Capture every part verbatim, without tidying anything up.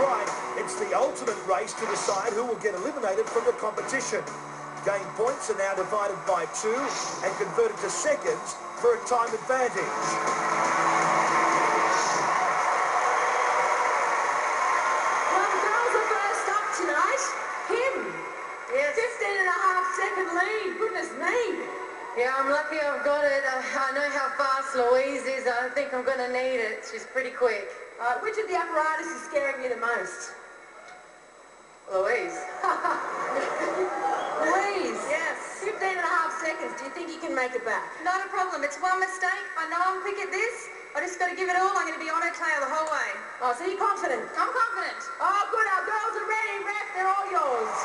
right. It's the ultimate race to decide who will get eliminated from the competition. Game points are now divided by two and converted to seconds for a time advantage. Well, the girls are first up tonight. Kim. Yes. fifteen and a half second lead. Goodness me. Yeah, I'm lucky I've got it. Uh, I know how fast Louise is. I think I'm going to need it. She's pretty quick. Uh, which of the apparatus is scaring you the most? Louise. Louise. Yes. fifteen and a half seconds. Do you think you can make it back? Not a problem. It's one mistake. I know I'm quick at this. I just got to give it all. I'm going to be on her tail the whole way. Oh, so you're confident? I'm confident. Oh, good. Our girls are ready. Ref, they're all yours.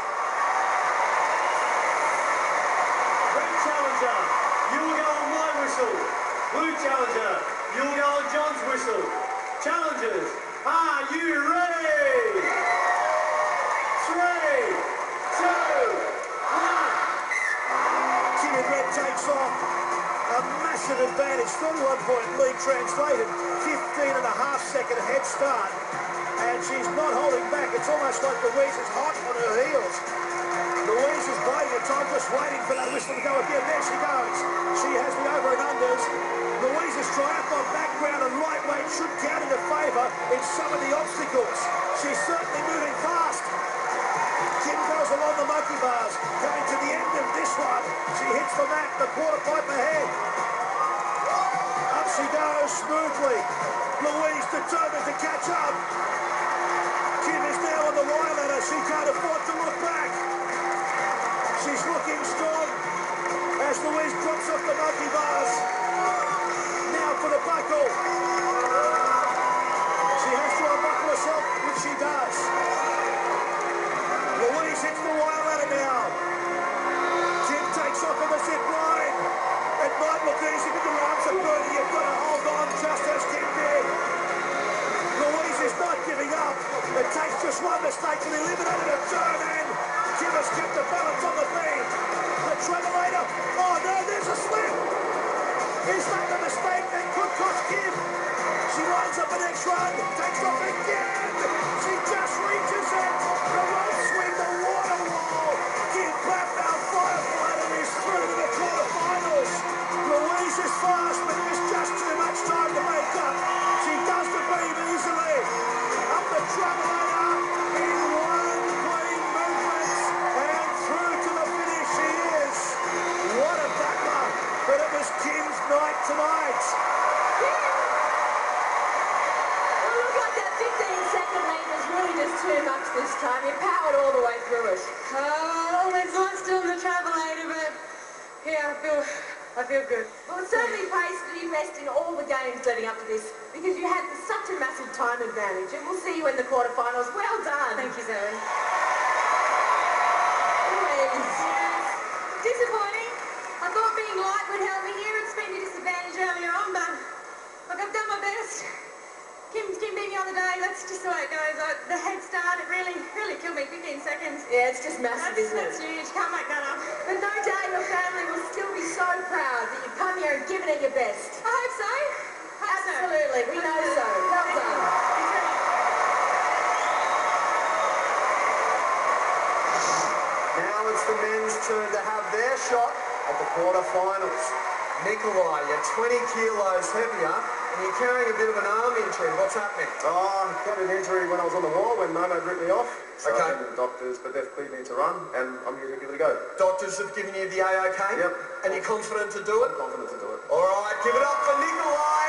Red challenger, you will go on my whistle. Blue challenger, you will go on John's whistle. Challengers, are you ready? Three, two, one. Kim in red takes off. A massive advantage. thirty-one point lead translated. fifteen and a half second head start. And she's not holding back. It's almost like Louise is hot on her heels. Louise is biding her time, just waiting for that whistle to go again. There she goes. She has the over and unders. Louise's triathlon background and lightweight should count in her favour in some of the obstacles. She's certainly moving fast. Kim goes along the monkey bars. Coming to the end of this one. She hits the mat, the quarter pipe ahead. Up she goes smoothly. Louise determined to catch up. Kim is now on the wire ladder. She can't afford to look back. She's looking strong as Louise drops off the monkey bars. Now for the buckle. She has to unbuckle herself, which she does. Louise hits the wire ladder now. Kim takes off on the zip line. It might look easy, but your arms are burning. You've got to hold on just as Kim did. Louise is not giving up. It takes just one mistake to eliminate a turn, and Kim has kept the balance on the thing. The travelator. Oh no, there's a slip. Is that the mistake that could cost Kim? She lines up the next run. Takes off again. She just reaches it. The rope swing, the water wall. Kim Blackmouth firefighter is through to the quarterfinals. Louise is fast, but there's just too much time to make up. She does the beam easily. Up the travelator in one clean movement. And through to the finish she is. What a battler. But it was Kim's night tonight. Well, look like that fifteen second lead was really just too much this time. You powered all the way through it. Oh, always lost on the travelator, but yeah, I feel, I feel good. Well, it certainly pays to do best in all the games leading up to this because you had such a massive time advantage. And we'll see you in the quarterfinals. Well done. Thank you, Zoe. Louise. Disappointing. I thought being light would help me here. It's been a disadvantage earlier on, but look, I've done my best. Kim, Kim beat me on the day. That's just the way it goes. I, the head start, it really, really killed me. fifteen seconds. Yeah, it's just massive, That's, isn't that's it? huge. Can't make that up. But no doubt your family will still be so proud that you've come here and given it your best. I hope so. Hope so. Absolutely, we know so. Well done. Now it's the men's turn to have their shot at the quarterfinals. Nikolai, you're twenty kilos heavier and you're carrying a bit of an arm injury. What's happening? Oh, I got an injury when I was on the wall when Momo ripped me off. So Okay. I've been to the doctors, but they've cleared me to run, and I'm here to give it a go. Doctors have given you the A-OK? Yep. And you're confident to do it? I'm confident to do it. All right, give it up for Nikolai.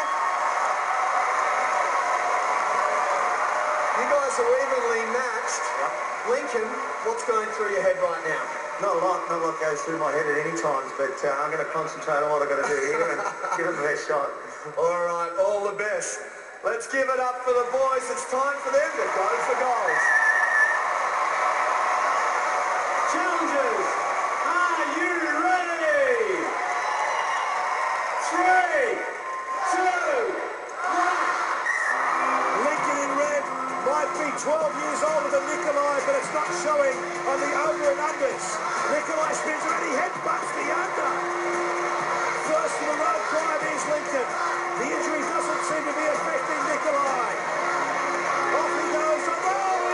You guys are evenly matched. Yep. Lincoln, what's going through your head right now? Not a lot, not a lot goes through my head at any times, but uh, I'm going to concentrate on what I've got to do here and give it the best shot. All right, all the best. Let's give it up for the boys. It's time for them to go for goals. Challengers, are you ready? Three, two, one. Lincoln in red might be twelve years older than Nikolai, but it's not showing on the over and unders. Nikolai spins and he headbutts the under. First of the road climb is Lincoln. The injury doesn't seem to be affecting Nikolai. Off he goes. Oh,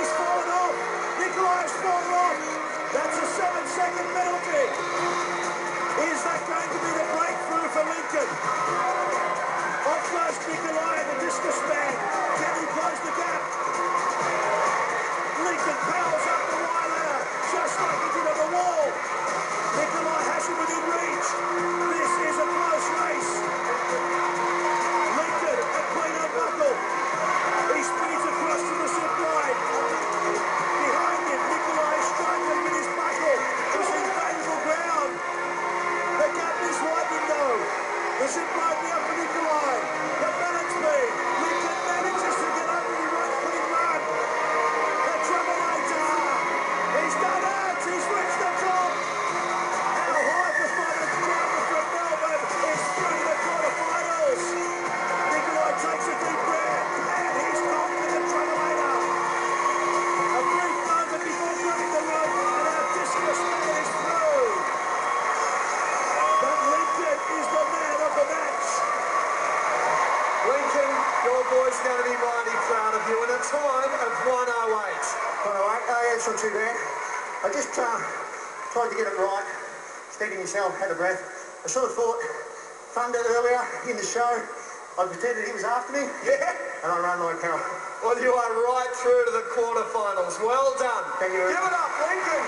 time of one oh eight. one oh eight, oh yeah, it's not too bad. I just uh, tried to get it right. Steady myself, had a breath. I sort of thought, Thunder earlier in the show, I pretended he was after me. Yeah. And I ran like hell. Well, you are right through to the quarterfinals. Well done. Thank you very Give much. it up, Lincoln.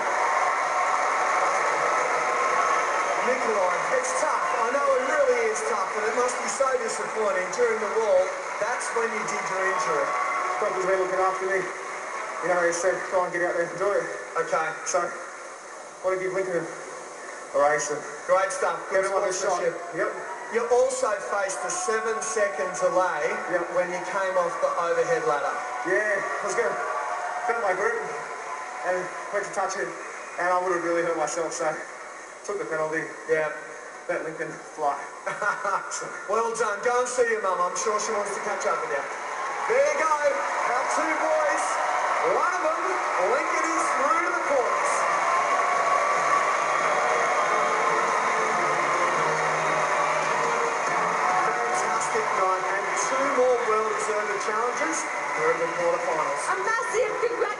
Nikolai, it's tough. I know it really is tough, and it must be so disappointing during the wall. That's when you did your injury. Doctor's been looking after me. You know, he said, go and get out there and enjoy it. Okay. So, want to give Lincoln a race and Great stuff. get Good him on the shot. sportsmanship. Yep. You also faced a seven-second delay Yep. when you came off the overhead ladder. Yeah, I was going to felt my group and went to touch it, and I would have really hurt myself, so took the penalty. Yeah. Let Lincoln fly. Well done. Go and see your mum. I'm sure she wants to catch up with you. There you go. Our two boys. One of them, Lincoln, is through to the quarters. Fantastic night, and two more well-deserved challenges. We're in the quarterfinals. A massive congratulations.